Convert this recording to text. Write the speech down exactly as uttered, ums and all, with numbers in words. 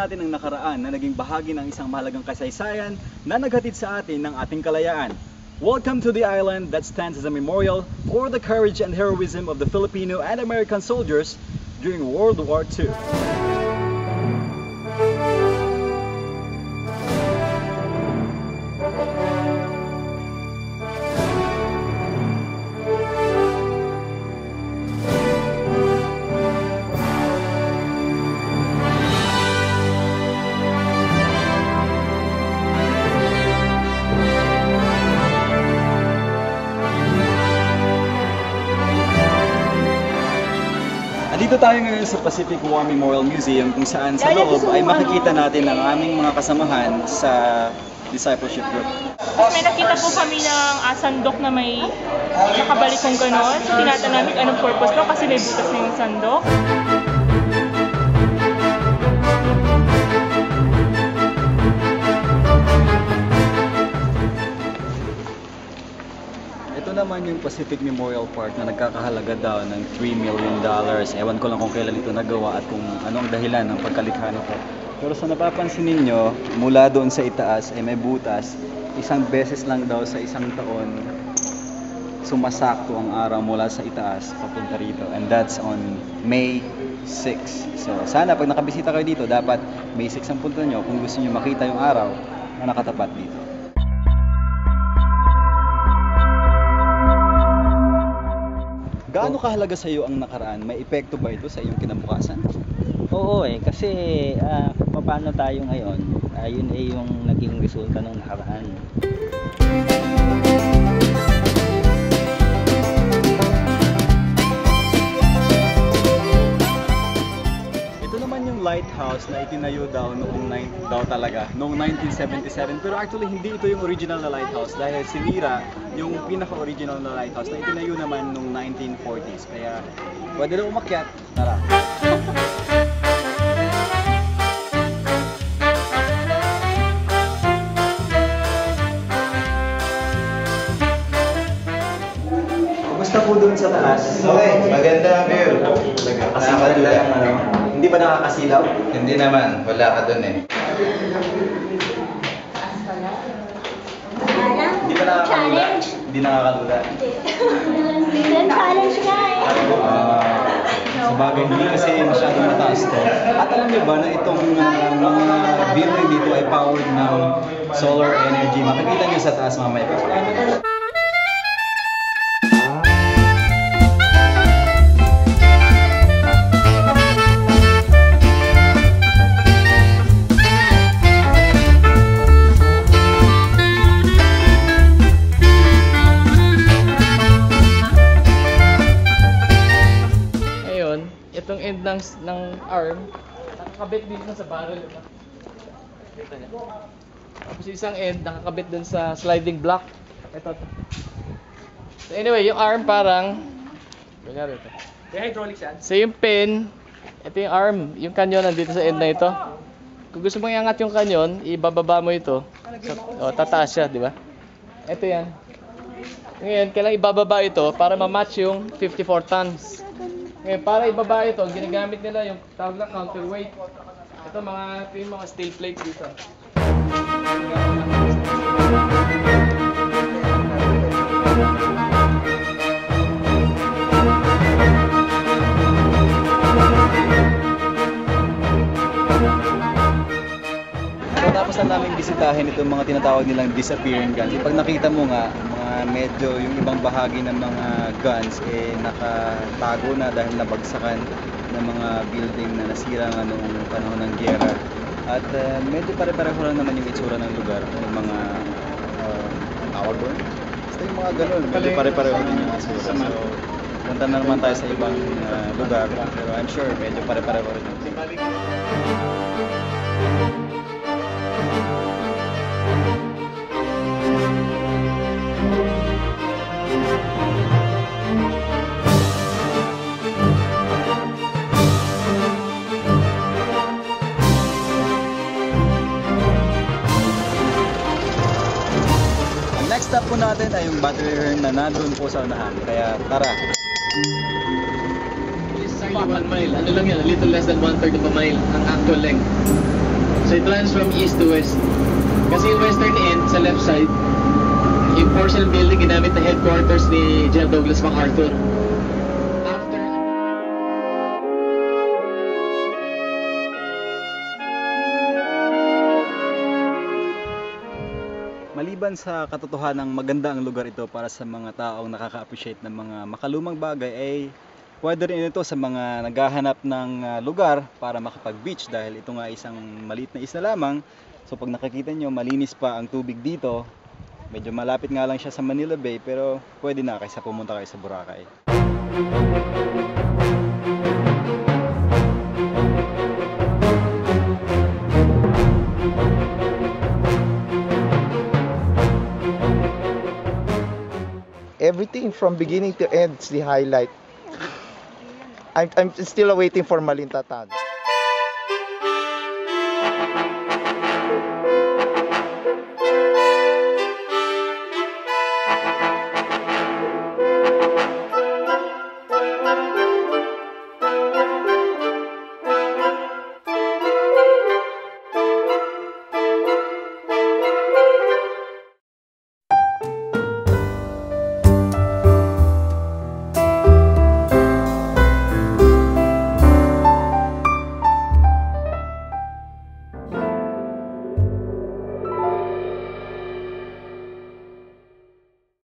natin ang nakaraan na naging bahagi ng isang mahalagang kasaysayan na naghatid sa atin ng ating kalayaan. Welcome to the island that stands as a memorial for the courage and heroism of the Filipino and American soldiers during World War Two. Dito tayo ngayon sa Pacific War Memorial Museum kung saan sa loob ay makikita natin ang aming mga kasamahan sa discipleship group. May nakita po kami ng uh, sandok na may nakabalik kong gano'n. So tinatanong namin anong purpose no kasi may butas na yung sandok. Ito naman yung Pacific Memorial Park na nagkakahalaga daw ng three million dollars. Ewan ko lang kung kailan ito nagawa at kung anong dahilan ng pagkalikha nito. Pero sa napapansin ninyo, mula doon sa itaas ay may butas. Isang beses lang daw sa isang taon sumasakto ang araw mula sa itaas papunta rito. And that's on May sixth. So sana pag nakabisita kayo dito, dapat May sixth ang punta nyo kung gusto nyo makita yung araw na nakatapat dito. Gaano kahalaga sa iyo ang nakaraan? May epekto ba ito sa iyong kinabukasan? Oo eh, kasi uh, paano tayo ngayon, uh, yun ay yung naging resulta ng nakaraan. Ito naman yung lighthouse na itinayo daw noong daw talaga noong nineteen seventy-seven, pero actually hindi ito yung original na lighthouse dahil sinira yung pinaka-original na lighthouse na itinayo naman noong nineteen forties. Kaya pwede na umakyat. Tara. Kumusta po doon sa taas? Okay, maganda ang view. Nakakasilaw lang ano? Hindi ba nakakasilaw? Hindi naman, wala ka doon eh. Hindi ba nakakalula? Hindi nakakalula? Challenge nga eh. Uh, sa bagay hindi kasi masyadong mataas to. At alam niyo ba na itong uh, mga building dito ay powered ng solar energy. Makikita niyo sa taas mamaya. Itong end ng, ng arm, nakakabit dito sa barrel. Kita niya. Tapos isang end, nakakabit dun sa sliding block. Ito. So anyway, yung arm parang, kunyari ito. May hydraulics yan? So yung pin, ito yung arm, yung kanyon nandito sa end na ito. Kung gusto mong iangat yung kanyon, ibababa mo ito. So, oh, tataas siya, di ba? Ito yan. Ngayon, kailangan ibababa ito para ma-match yung fifty-four tons. Ngayon, para ibaba ito, ginagamit nila yung tawag na counterweight. Ito mga, ito yung mga steel plates dito. Tapos na namin bisitahin itong mga tinatawag nilang disappearing guns. Pag nakita mo nga, mga medyo yung ibang bahagi ng mga guns eh nakatago na dahil nabagsakan ng mga building na nasira nga noong panahon ng giyera. At uh, medyo pare-pareho lang naman yung itsura ng lugar, yung mga uh, tawag doon. Basta yung mga ganun, medyo pare-pareho din yung itsura. So, punta na naman tayo sa ibang uh, lugar, pero I'm sure medyo pare-pareho rin. Next stop po natin ay yung battery urn na nandun po sa unahan. Kaya tara! One mile. Ano lang yan? A little less than one third of a mile ang actual length. So it runs from east to west. Kasi yung western end, sa left side, yung portion building ginamit na headquarters ni General Douglas MacArthur. After... Maliban sa katotohanang maganda ang lugar ito para sa mga taong nakaka-appreciate ng mga makalumang bagay, ay pwede rin ito sa mga naghahanap ng ah, lugar para makapag-beach dahil ito nga isang maliit na isla lamang. So pag nakikita nyo, malinis pa ang tubig dito. Medyo malapit nga lang siya sa Manila Bay, pero pwede na kaysa pumunta kayo sa Boracay. Everything from beginning to end is the highlight. I'm, I'm still waiting for Malinta Town.